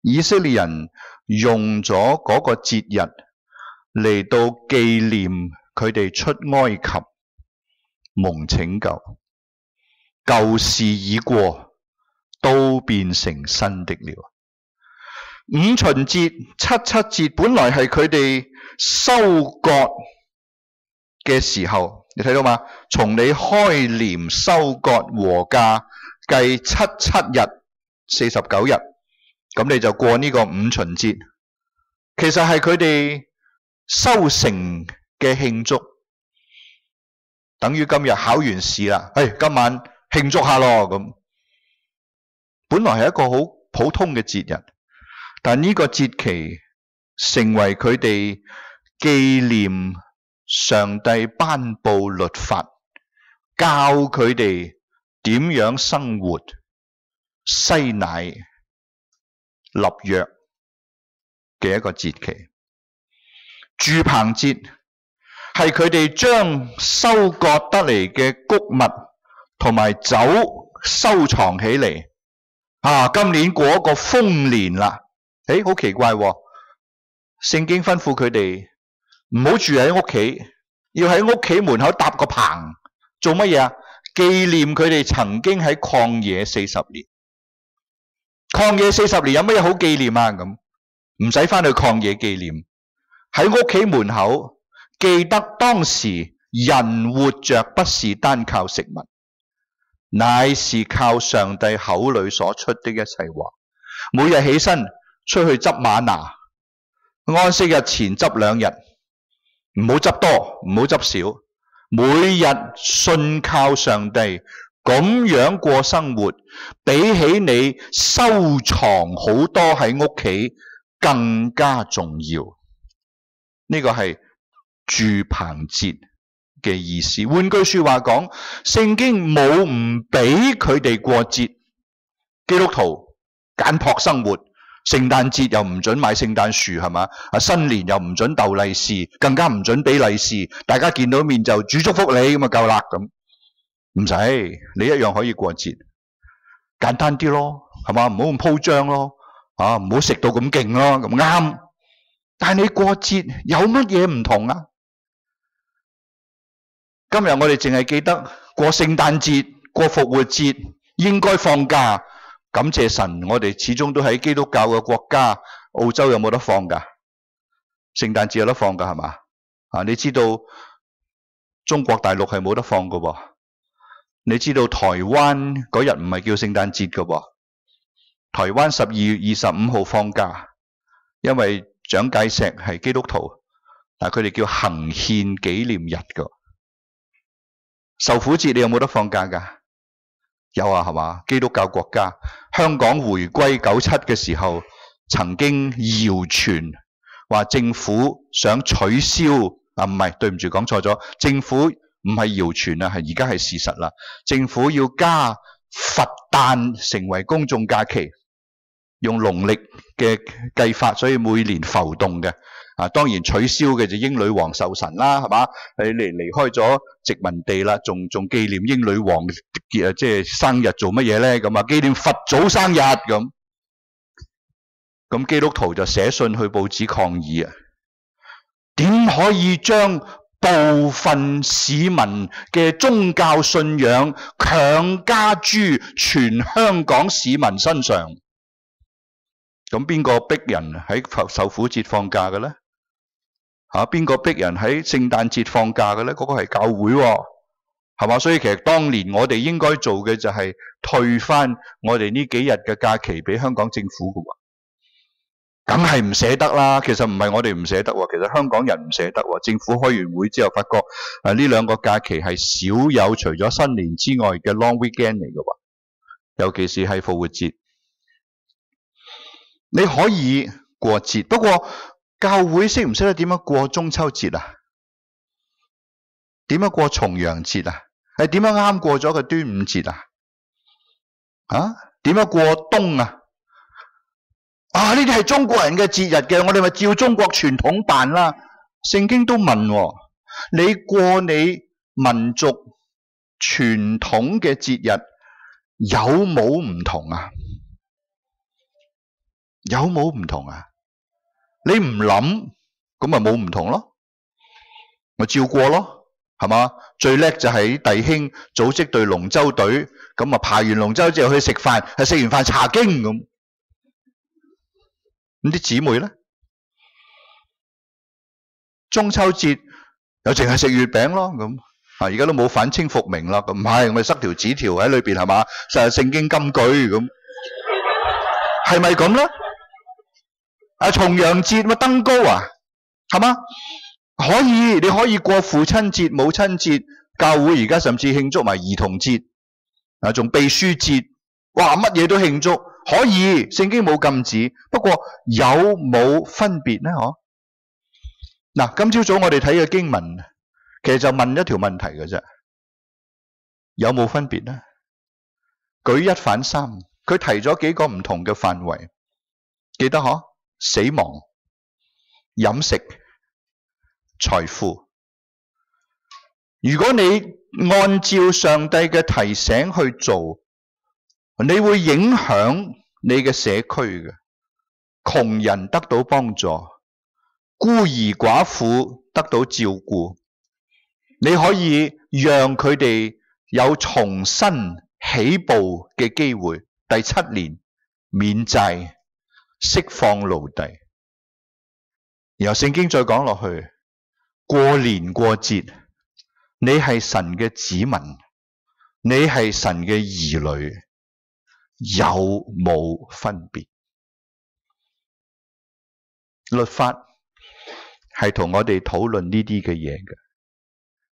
Speaker 1: 以色列人用咗嗰個節日嚟到紀念佢哋出埃及蒙拯救，舊事已過，都變成新的了。五旬節、七七節本來係佢哋收割嘅時候，你睇到嘛？從你開鐮收割禾稼計七七日，四十九日，咁你就過呢個五旬節。其實係佢哋收成嘅慶祝，等於今日考完試啦，誒、哎，今晚慶祝下咯咁。本來係一個好普通嘅節日，但呢個節期成為佢哋紀念上帝頒布律法，教佢哋點樣生活、篩奶、立約嘅一個節期。住棚節係佢哋將收割得嚟嘅穀物同埋酒收藏起嚟。啊，今年過一個豐年啦，誒，好奇怪喎！聖經吩咐佢哋唔好住喺屋企，要喺屋企門口搭個棚，做乜嘢啊？紀念佢哋曾經喺曠野四十年。曠野四十年有乜嘢好紀念啊？咁唔使翻去曠野紀念，喺屋企門口記得當時人活着不是單靠食物，乃是靠上帝口裏所出的一切話。每日起身出去執嗎哪，安息日前執兩日，唔好執多，唔好執少。每日信靠上帝，咁樣過生活，比起你收藏好多喺屋企更加重要。呢個係住棚節嘅意思。換句說話講，聖經冇唔俾佢哋過節。基督徒簡樸生活，聖誕節又唔准買聖誕樹，係嘛？啊，新年又唔准逗利是，更加唔准俾利是。大家見到面就主祝福你咁啊，夠啦咁。唔使，你一樣可以過節，簡單啲咯，係嘛？唔好咁鋪張咯，啊，唔好食到咁勁咯，咁啱。但係你過節有乜嘢唔同啊？今日我哋淨係記得過聖誕節、過復活節應該放假，感謝神，我哋始終都喺基督教嘅國家。澳洲有冇得放㗎？聖誕節有得放㗎係嘛？啊，你知道中國大陸係冇得放㗎喎。你知道台灣嗰日唔係叫聖誕節㗎喎。台灣十二月二十五號放假，因為蔣介石係基督徒，但係佢哋叫行憲紀念日㗎。受苦節你有冇得放假㗎？有啊，係嘛？基督教國家，香港回歸九七嘅時候，曾經謠傳話政府想取消啊，唔係，對唔住，講錯咗，政府唔係謠傳啊，係而家係事實啦。政府要加佛誕成為公眾假期，用農曆嘅計法，所以每年浮動嘅。啊，當然取消嘅就英女王壽辰啦，係嘛？你離離開咗殖民地啦，仲仲紀念英女王嘅即係生日做乜嘢咧？咁啊，紀念佛祖生日咁。咁基督徒就寫信去報紙抗議啊！點可以將部分市民嘅宗教信仰強加諸全香港市民身上？咁邊個逼人喺受苦節放假嘅咧？吓，邊個逼人喺聖誕節放假嘅咧？嗰個係教會喎，係嘛？所以其實當年我哋應該做嘅就係退翻我哋呢幾日嘅假期俾香港政府嘅喎。梗係唔捨得啦，其實唔係我哋唔捨得喎，其實香港人唔捨得喎。政府開完會之後發覺誒呢兩個假期係少有除咗新年之外嘅 long weekend 嚟嘅喎，尤其是係復活節。你可以過節，不過教會識唔識得點樣過中秋節啊？點樣過重陽節啊？係點樣啱過咗個端午節啊？啊？點樣過冬啊？啊！呢啲係中國人嘅節日嘅，我哋咪照中國傳統辦啦。聖經都問喎，你過你民族傳統嘅節日有冇唔同啊？ 有冇唔同啊？你唔諗，咁咪冇唔同咯，咪照過咯，係嘛？最叻就係弟兄組織隊龍舟隊，咁啊排完龍舟之後去食飯，係食完飯查經咁。咁啲姊妹咧，中秋節又淨係食月餅咯，咁啊而家都冇反清復明啦，咁唔係咪塞條紙條喺裏邊係嘛？實係聖經金句咁，係咪咁咧？啊，重陽節咪登高啊，係嘛？可以，你可以過父親節、母親節，教會而家甚至慶祝埋兒童節，啊，仲秘書節，哇，乜嘢都慶祝，可以，聖經冇禁止，不過有冇分別呢？嗬？嗱，今朝早我哋睇嘅經文，其實就問一條問題嘅啫，有冇分別呢？舉一反三，佢提咗幾個唔同嘅範圍，記得嗬？死亡、飲食、財富。如果你按照上帝嘅提醒去做，你會影響你嘅社區嘅，窮人得到幫助，孤兒寡婦得到照顧，你可以讓佢哋有重新起步嘅機會。第七年免債，釋放奴隸。然後聖經再講落去，過年過節，你係神嘅子民，你係神嘅兒女，有冇分別？律法係同我哋討論呢啲嘅嘢嘅。